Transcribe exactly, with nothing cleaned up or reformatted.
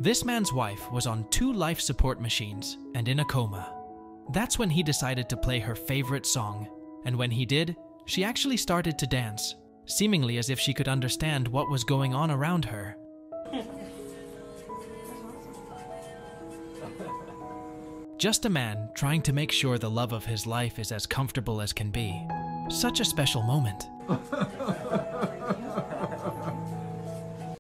This man's wife was on two life support machines and in a coma. That's when he decided to play her favorite song, and when he did, she actually started to dance, seemingly as if she could understand what was going on around her. Just a man trying to make sure the love of his life is as comfortable as can be. Such a special moment.